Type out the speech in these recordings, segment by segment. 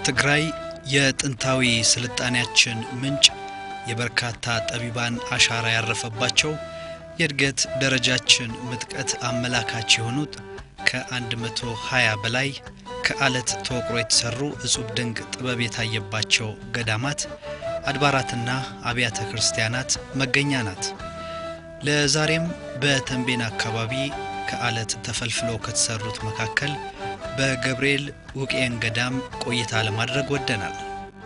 ትግራይ የጥንታዊ ስልጣኔያችን ምንጭ የበርካታ ጠቢባን አሻራ ያረፈባቸው የእድገት ደረጃችን ምጥቀት አመላካች የሆኑት ከ120 በላይ ከአለት ተወቅሮ የተሰሩ እጹብ ድንቅ ጥበብ የታየባቸው ገዳማት አድባራትና አብያተ ክርስቲያናት መገኛ ናት። ለዛሬም በተንቤን አካባቢ ከአለት ተፈልፍሎ ከተሰሩት መካከል በገብርኤል ውቅኤን ገዳም ቆይታ ለማድረግ ወደናል።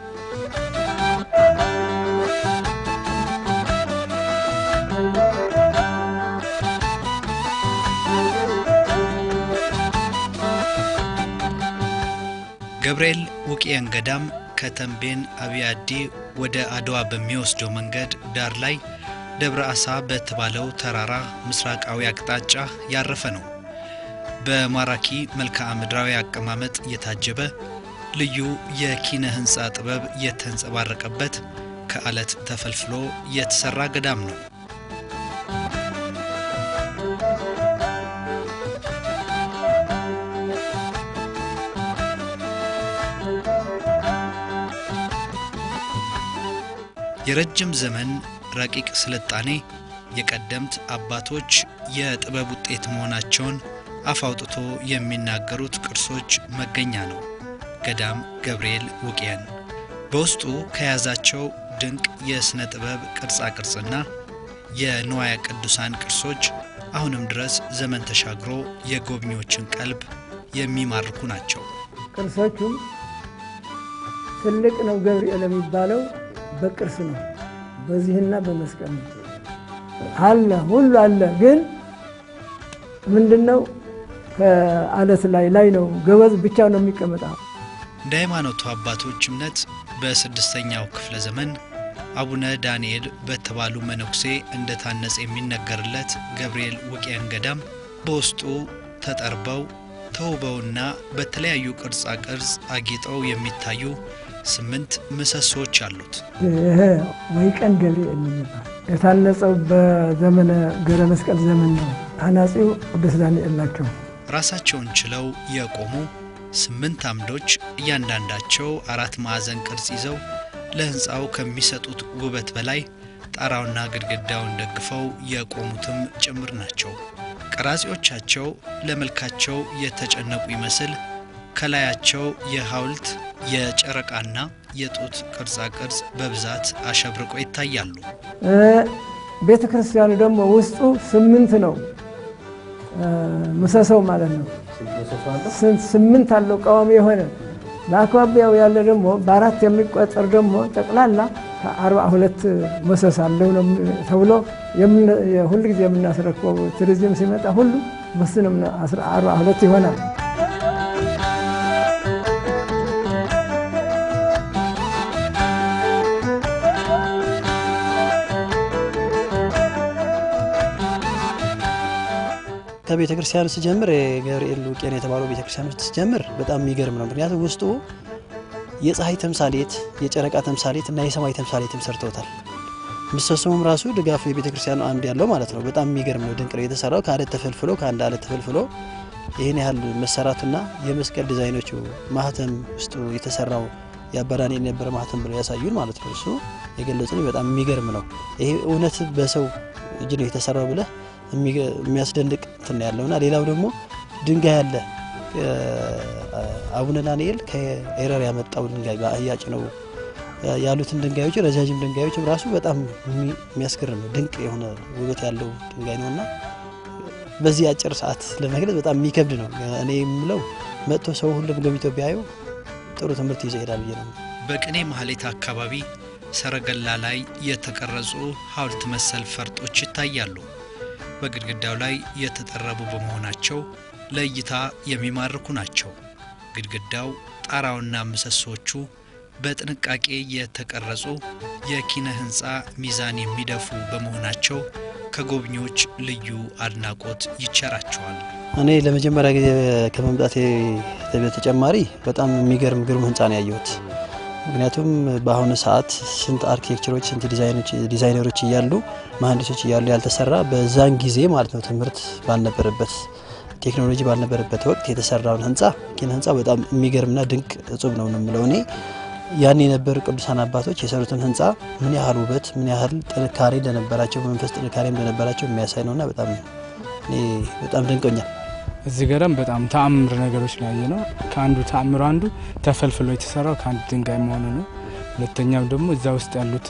ገብርኤል ውቅኤን ገዳም ከተንቤን አብያዲ ወደ አድዋ በሚወስደው መንገድ ዳር ላይ ደብረ አሳ በተባለው ተራራ ምስራቃዊ አቅጣጫ ያረፈ ነው። በማራኪ መልክዓ ምድራዊ አቀማመጥ የታጀበ ልዩ የኪነ ህንጻ ጥበብ የተንጸባረቀበት ከአለት ተፈልፍሎ የተሰራ ገዳም ነው። የረጅም ዘመን ረቂቅ ስልጣኔ የቀደምት አባቶች የጥበብ ውጤት መሆናቸውን አፋውጥቶ የሚናገሩት ቅርሶች መገኛ ነው። ገዳም ገብርኤል ውቅኤን በውስጡ ከያዛቸው ድንቅ የስነ ጥበብ ቅርጻ ቅርጽና የንዋየ ቅዱሳን ቅርሶች አሁንም ድረስ ዘመን ተሻግሮ የጎብኚዎችን ቀልብ የሚማርኩ ናቸው። ቅርሶቹ ትልቅ ነው ገብርኤል የሚባለው በቅርስ ነው። በዚህና በመስቀል አለ ሁሉ አለ። ግን ምንድነው ከአለት ላይ ነው ገበዝ ብቻ ነው የሚቀመጠው። እንደ ሃይማኖቱ አባቶች እምነት በ6ኛው ክፍለ ዘመን አቡነ ዳንኤል በተባሉ መነኩሴ እንደታነጸ የሚነገርለት ገብርኤል ውቅኤን ገዳም በውስጡ ተጠርበው ተውበውና በተለያዩ ቅርጻ ቅርጽ አጊጠው የሚታዩ 8 ምሰሶች አሉት። ወይቀን ገብርኤል ነው የታነጸው በዘመነ ገብረ መስቀል ዘመን ነው። አናጺው ቅዱስ ዳንኤል ናቸው። ራሳቸውን ችለው የቆሙ 8 አምዶች እያንዳንዳቸው 4 ማዕዘን ቅርጽ ይዘው ለህንጻው ከሚሰጡት ውበት በላይ ጣራውና ግድግዳውን ደግፈው የቆሙትም ጭምር ናቸው። ቀራጺዎቻቸው ለመልካቸው የተጨነቁ ይመስል ከላያቸው የሐውልት የጨረቃና የጡት ቅርጻ ቅርጽ በብዛት አሸብርቆ ይታያሉ። ቤተክርስቲያኑ ደግሞ ውስጡ 8 ነው ምሰሶው ማለት ነው። 8 አለው ቃዋሚ የሆነ በአካባቢው ያለ ደግሞ በአራት የሚቆጠር ደግሞ ጠቅላላ ከ42 ምሰሶ አለው ነው ተብሎ ሁሉ ጊዜ የምናስረክበው ቱሪዝም ሲመጣ ሁሉ መስንም 42 ይሆናል። ከቤተ ክርስቲያኑ ሲጀምር ገብርኤል ውቅኤን የተባለው ቤተ ክርስቲያኑ ሲጀምር በጣም የሚገርም ነው። ምክንያቱም ውስጡ የፀሐይ ተምሳሌት፣ የጨረቃ ተምሳሌት እና የሰማይ ተምሳሌትም ሰርተውታል። ምሰሶም ራሱ ድጋፍ የቤተ ክርስቲያኑ አምድ ያለው ማለት ነው። በጣም የሚገርም ነው። ድንቅ ነው የተሰራው ከአለት ተፈልፍሎ ከአንድ አለት ተፈልፍሎ ይሄን ያህል መሰራቱና የመስቀል ዲዛይኖቹ ማህተም ውስጡ የተሰራው ያባዳኔ የነበረ ማህተም ብለው ያሳዩን ማለት ነው። እሱ የገለጹን በጣም የሚገርም ነው። ይሄ እውነት በሰው እጅ ነው የተሰራው ብለ የሚያስደንቅ እንትን ያለውና ሌላው ደግሞ ድንጋይ አለ። አቡነ ዳንኤል ከኤረር ያመጣው ድንጋይ በአህያጭ ነው ያሉትን ድንጋዮች ረጃጅም ድንጋዮች ራሱ በጣም የሚያስገርም ድንቅ የሆነ ውበት ያለው ድንጋይ ነውና በዚህ አጭር ሰዓት ለመግለጽ በጣም የሚከብድ ነው። እኔ የምለው መጥቶ ሰው ሁሉም ገብቶ ቢያዩ ጥሩ ትምህርት ይዘው ይሄዳል ብዬ ነው። በቅኔ ማህሌት አካባቢ ሰረገላ ላይ የተቀረጹ ሐውልት መሰል ፈርጦች ይታያሉ። በግድግዳው ላይ የተጠረቡ በመሆናቸው ለእይታ የሚማርኩ ናቸው። ግድግዳው ጣራውና ምሰሶቹ በጥንቃቄ የተቀረጹ የኪነ ህንጻ ሚዛን የሚደፉ በመሆናቸው ከጎብኚዎች ልዩ አድናቆት ይቸራቸዋል። እኔ ለመጀመሪያ ጊዜ ከመምጣቴ በተጨማሪ በጣም የሚገርም ግሩም ህንጻ ነው ያየሁት። ምክንያቱም በአሁኑ ሰዓት ስንት አርኪቴክቸሮች ስንት ዲዛይነሮች እያሉ መሐንዲሶች እያሉ ያልተሰራ በዛን ጊዜ ማለት ነው ትምህርት ባልነበረበት ቴክኖሎጂ ባልነበረበት ወቅት የተሰራውን ህንጻ ኪነ ህንጻ በጣም የሚገርምና ድንቅ እጹብ ነው የምለው እኔ ያን የነበሩ ቅዱሳን አባቶች የሰሩትን ህንጻ ምን ያህል ውበት ምን ያህል ጥንካሬ እንደነበራቸው መንፈስ ጥንካሬ እንደነበራቸው የሚያሳይ ነውና በጣም ደንቆኛል። እዚህ ጋርም በጣም ተአምር ነገሮች ላይ ነው። ከአንዱ ተአምር አንዱ ተፈልፍሎ የተሰራው ከአንድ ድንጋይ መሆኑ ነው። ሁለተኛው ደግሞ እዛ ውስጥ ያሉት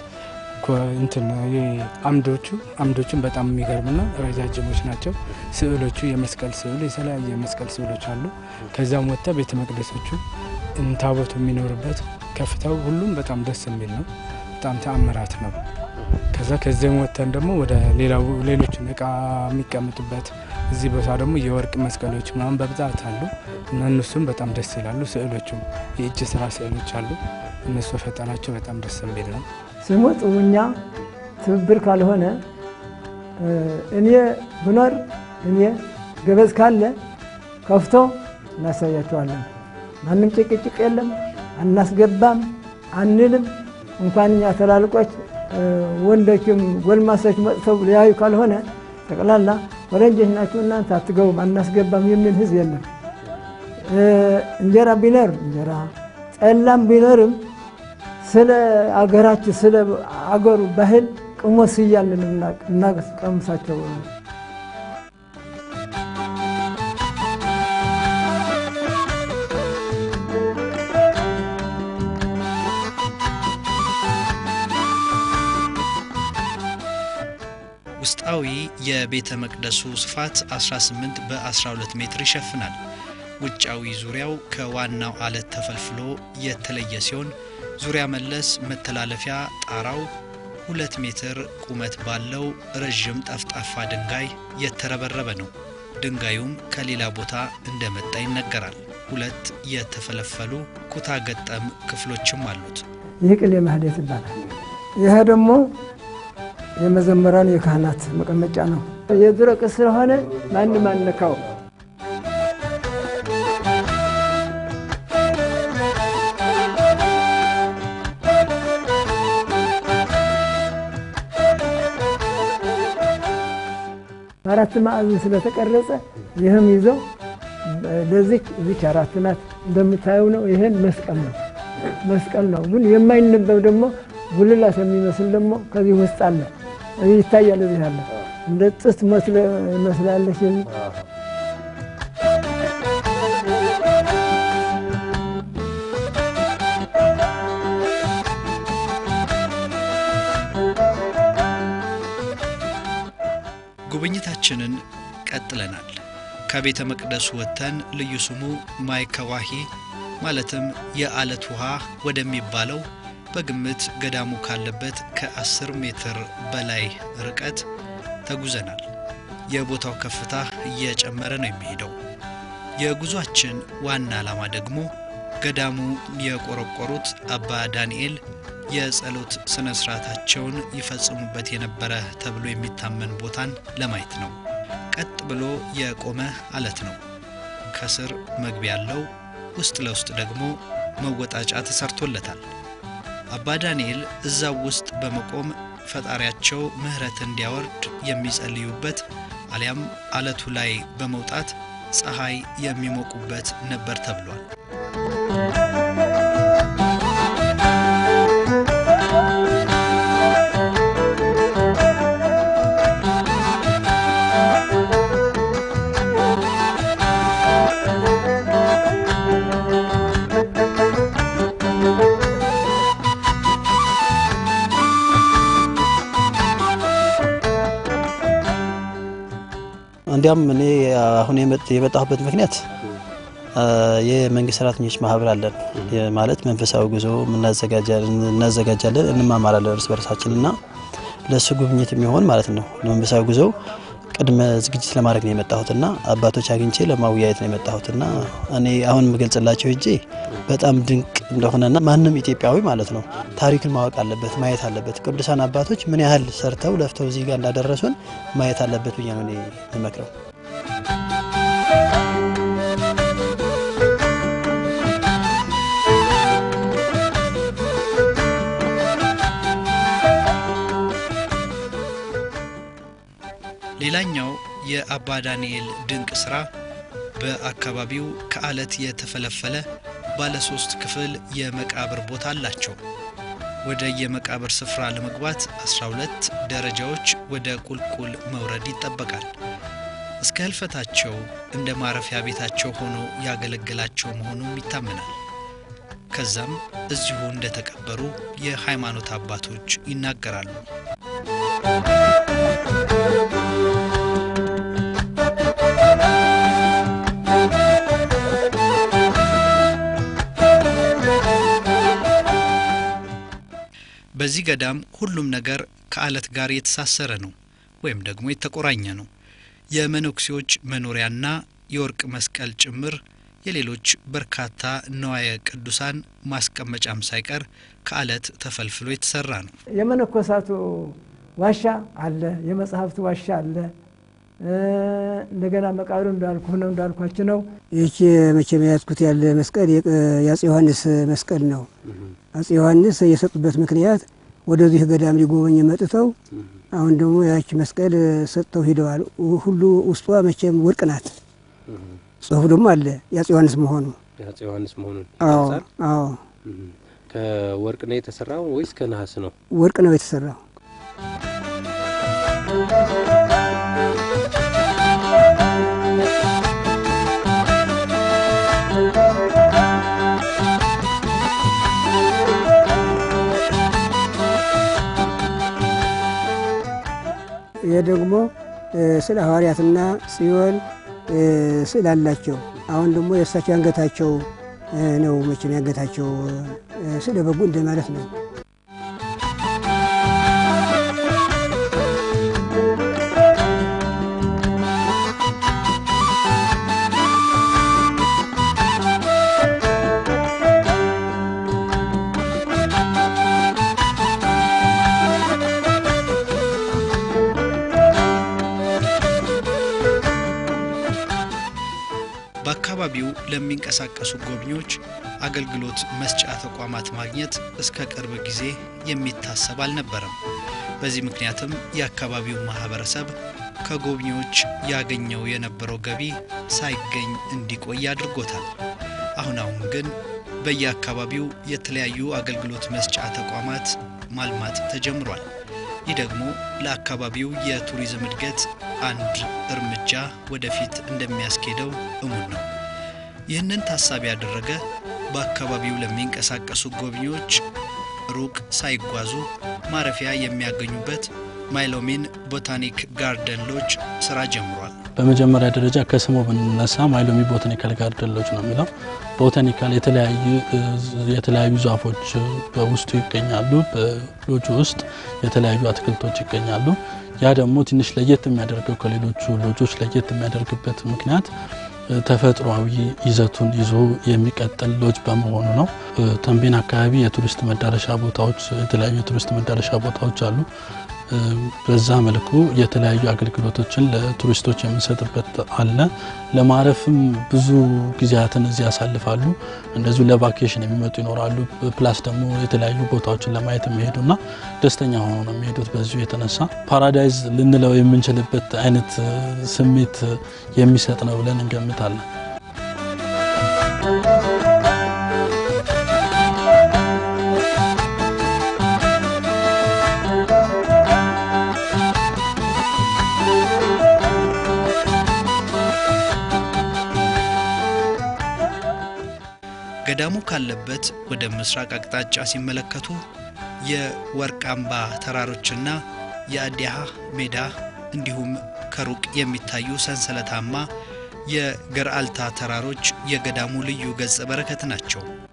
አምዶቹም በጣም የሚገርምና ረጃጅሞች ናቸው። ስዕሎቹ የመስቀል ስዕል የተለያየ የመስቀል ስዕሎች አሉ። ከዛም ወጣ ቤተ መቅደሶቹ ታቦቱ የሚኖርበት ከፍታው ሁሉም በጣም ደስ የሚል ነው። በጣም ተአምራት ነው። ከዛም ወጣን ደግሞ ወደ ሌሎች እቃ የሚቀመጡበት እዚህ ቦታ ደግሞ የወርቅ መስቀሎች ምናምን በብዛት አሉ። እነሱም በጣም ደስ ይላሉ። ስዕሎቹም የእጅ ስራ ስዕሎች አሉ። እነሱ ፈጠራቸው በጣም ደስ የሚል ነው። ሲሞት እኛ ትብብር ካልሆነ እኔ ብኖር እኔ ገበዝ ካለ ከፍቶ እናሳያቸዋለን። ማንም ጭቅጭቅ የለም፣ አናስገባም አንልም። እንኳን እኛ ተላልቆች ወንዶችም ጎልማሶች መጥተው ሊያዩ ካልሆነ ጠቅላላ ወረንጀሽ ናችሁ እናንተ አትገቡም አናስገባም የሚል ህዝብ የለም። እንጀራ ቢኖር እንጀራ ጠላም ቢኖርም ስለ አገራችን ስለ አገሩ ባህል ቅሞስ እያልን እናቀምሳቸው። ውስጣዊ የቤተ መቅደሱ ስፋት 18 በ12 ሜትር ይሸፍናል። ውጫዊ ዙሪያው ከዋናው አለት ተፈልፍሎ የተለየ ሲሆን ዙሪያ መለስ መተላለፊያ ጣራው 2 ሜትር ቁመት ባለው ረጅም ጠፍጣፋ ድንጋይ የተረበረበ ነው። ድንጋዩም ከሌላ ቦታ እንደመጣ ይነገራል። 2 የተፈለፈሉ ኩታ ገጠም ክፍሎችም አሉት። ይህ ቅኔ ማህሌት ይባላል። ይሄ ደግሞ የመዘምራን የካህናት መቀመጫ ነው። የድሮ ቅርስ ስለሆነ ማንም አንነካው። አራት ማዕዘን ስለተቀረጸ ይህም ይዘው ለዚህ አራት ናት እንደምታዩ ነው። ይሄን መስቀል ነው። ግን የማይነበብ ደግሞ ጉልላት የሚመስል ደግሞ ከዚህ ውስጥ አለ ይታያል። እዚህ አለ እንደ ጥስት መስላለች። ጉብኝታችንን ቀጥለናል። ከቤተ መቅደሱ ወጥተን ልዩ ስሙ ማይከዋሂ ማለትም የአለት ውሃ ወደሚባለው በግምት ገዳሙ ካለበት ከ10 ሜትር በላይ ርቀት ተጉዘናል። የቦታው ከፍታ እየጨመረ ነው የሚሄደው። የጉዟችን ዋና ዓላማ ደግሞ ገዳሙ የቆረቆሩት አባ ዳንኤል የጸሎት ስነ ስርዓታቸውን ይፈጽሙበት የነበረ ተብሎ የሚታመን ቦታን ለማየት ነው። ቀጥ ብሎ የቆመ አለት ነው። ከስር መግቢያ ያለው፣ ውስጥ ለውስጥ ደግሞ መወጣጫ ተሰርቶለታል። አባ ዳንኤል እዛው ውስጥ በመቆም ፈጣሪያቸው ምህረት እንዲያወርድ የሚጸልዩበት አሊያም አለቱ ላይ በመውጣት ፀሐይ የሚሞቁበት ነበር ተብሏል። እንዲያም እኔ አሁን የመጣሁበት ምክንያት የመንግስት ሰራተኞች ማህበር አለን ማለት መንፈሳዊ ጉዞ እናዘጋጃለን እንማማራለን እርስ በርሳችንና ለሱ ጉብኝት የሚሆን ማለት ነው። መንፈሳዊ ጉዞ ቅድመ ዝግጅት ለማድረግ ነው የመጣሁትና አባቶች አግኝቼ ለማውያየት ነው የመጣሁትና እኔ አሁን መገልጽላቸው እጄ በጣም ድንቅ እንደሆነና ማንንም ኢትዮጵያዊ ማለት ነው ታሪክን ማወቅ አለበት ማየት አለበት። ቅዱሳን አባቶች ምን ያህል ሰርተው ለፍተው እዚህ ጋር እንዳደረሱን ማየት አለበት ብዬ ነው የምመክረው። ሌላኛው የአባ ዳንኤል ድንቅ ስራ በአካባቢው ከአለት የተፈለፈለ ባለ 3 ክፍል የመቃብር ቦታ አላቸው። ወደ የመቃብር ስፍራ ለመግባት 12 ደረጃዎች ወደ ቁልቁል መውረድ ይጠበቃል። እስከ ህልፈታቸው እንደ ማረፊያ ቤታቸው ሆኖ ያገለገላቸው መሆኑም ይታመናል። ከዛም እዚሁ እንደተቀበሩ የሃይማኖት አባቶች ይናገራሉ። በዚህ ገዳም ሁሉም ነገር ከአለት ጋር የተሳሰረ ነው ወይም ደግሞ የተቆራኘ ነው። የመነኩሴዎች መኖሪያና የወርቅ መስቀል ጭምር የሌሎች በርካታ ንዋየ ቅዱሳን ማስቀመጫም ሳይቀር ከአለት ተፈልፍሎ የተሰራ ነው። የመነኮሳቱ ዋሻ አለ፣ የመጽሐፍቱ ዋሻ አለ። እንደገና መቃብሩ እንዳልኳችሁ ነው። ይህች መቼም ያዝኩት ያለ መስቀል የአፄ ዮሐንስ መስቀል ነው። አፄ ዮሐንስ የሰጡበት ምክንያት ወደዚህ ገዳም ሊጎበኝ መጥተው አሁን ደግሞ ያች መስቀል ሰጥተው ሄደዋል። ሁሉ ውስጧ መቼም ወርቅ ናት። ጽሁፍ ደግሞ አለ የአፄ ዮሐንስ መሆኑን ይገልጻል። አዎ ከወርቅ ነው የተሰራው ወይስ ከነሐስ ነው? ወርቅ ነው የተሰራው። ይሄ ደግሞ ስለ ሐዋርያትና ጽዮን ስላላቸው አሁን ደግሞ የእሳቸው አንገታቸው ነው መቼም ያንገታቸው ስለ በጉ እንደማለት ነው። በአካባቢው ለሚንቀሳቀሱ ጎብኚዎች አገልግሎት መስጫ ተቋማት ማግኘት እስከ ቅርብ ጊዜ የሚታሰብ አልነበረም። በዚህ ምክንያትም የአካባቢው ማህበረሰብ ከጎብኚዎች ያገኘው የነበረው ገቢ ሳይገኝ እንዲቆይ አድርጎታል። አሁን ግን በየአካባቢው የተለያዩ አገልግሎት መስጫ ተቋማት ማልማት ተጀምሯል። ይህ ደግሞ ለአካባቢው የቱሪዝም እድገት አንድ እርምጃ ወደፊት እንደሚያስኬደው እሙን ነው። ይህንን ታሳቢ ያደረገ በአካባቢው ለሚንቀሳቀሱ ጎብኚዎች ሩቅ ሳይጓዙ ማረፊያ የሚያገኙበት ማይሎሚን ቦታኒክ ጋርደን ሎጅ ስራ ጀምሯል። በመጀመሪያ ደረጃ ከስሙ ብንነሳ ማይሎሚ ቦታኒካል ጋርደን ሎጅ ነው የሚለው። ቦታኒካል የተለያዩ ዛፎች በውስጡ ይገኛሉ። በሎጁ ውስጥ የተለያዩ አትክልቶች ይገኛሉ። ያ ደግሞ ትንሽ ለየት የሚያደርገው ከሌሎቹ ሎጆች ለየት የሚያደርግበት ምክንያት ተፈጥሯዊ ይዘቱን ይዞ የሚቀጥል ሎጅ በመሆኑ ነው። ተንቤን አካባቢ የቱሪስት መዳረሻ ቦታዎች የተለያዩ የቱሪስት መዳረሻ ቦታዎች አሉ። በዛ መልኩ የተለያዩ አገልግሎቶችን ለቱሪስቶች የሚሰጥበት አለ። ለማረፍም ብዙ ጊዜያትን እዚህ ያሳልፋሉ። እንደዚሁ ለቫኬሽን የሚመጡ ይኖራሉ። ፕላስ ደግሞ የተለያዩ ቦታዎችን ለማየት የሚሄዱና ደስተኛ ሆነው ነው የሚሄዱት። በዚሁ የተነሳ ፓራዳይዝ ልንለው የምንችልበት አይነት ስሜት የሚሰጥ ነው ብለን እንገምታለን። ገዳሙ ካለበት ወደ ምስራቅ አቅጣጫ ሲመለከቱ የወርቃምባ ተራሮችና የአዲሃ ሜዳ እንዲሁም ከሩቅ የሚታዩ ሰንሰለታማ የገርአልታ ተራሮች የገዳሙ ልዩ ገጸ በረከት ናቸው።